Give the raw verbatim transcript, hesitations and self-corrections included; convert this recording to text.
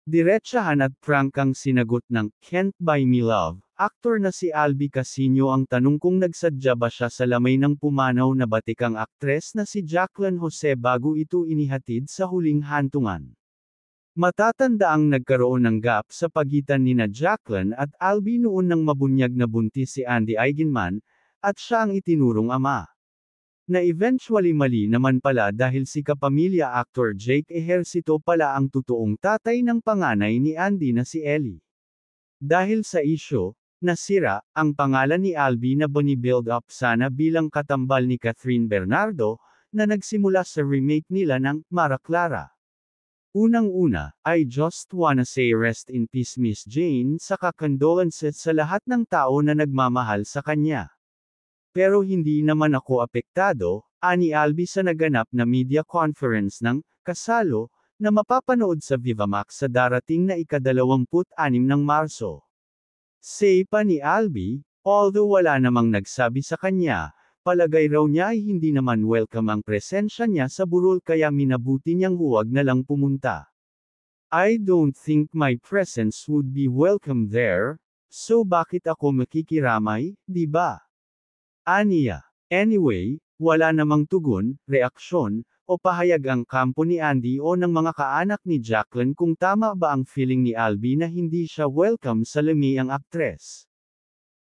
Diretsahan at prangkang sinagot ng "Can't Buy Me Love" aktor na si Albi Casino ang tanong kung nagsadya ba siya sa lamay ng pumanaw na batikang aktres na si Jacqueline Jose bago ito inihatid sa huling hantungan. Matatandaang nagkaroon ng gap sa pagitan nina Jacqueline at Albi noon nang mabunyag na buntis si Andy Eigenman, at siya ang itinurong ama. Na eventually mali naman pala dahil si kapamilya actor Jake Ejercito pala ang totoong tatay ng panganay ni Andy na si Ellie. Dahil sa isyo, nasira, ang pangalan ni Albi na bini-build up sana bilang katambal ni Catherine Bernardo, na nagsimula sa remake nila ng Mara Clara. Unang-una, I just wanna say rest in peace Miss Jane saka condolences sa lahat ng tao na nagmamahal sa kanya. Pero hindi naman ako apektado, ani Albi sa naganap na media conference ng Kasalo, na mapapanood sa Vivamax sa darating na ikadalawamput-anim ng Marso. Say pa ni Albi, although wala namang nagsabi sa kanya, palagay raw niya ay hindi naman welcome ang presensya niya sa burol kaya minabuti niyang huwag na lang pumunta. I don't think my presence would be welcome there, so bakit ako makikiramay, di ba? Aniya. Anyway, wala namang tugon, reaksyon, o pahayag ang kampo ni Andy o ng mga kaanak ni Jacqueline kung tama ba ang feeling ni Albi na hindi siya welcome sa lami ang aktres.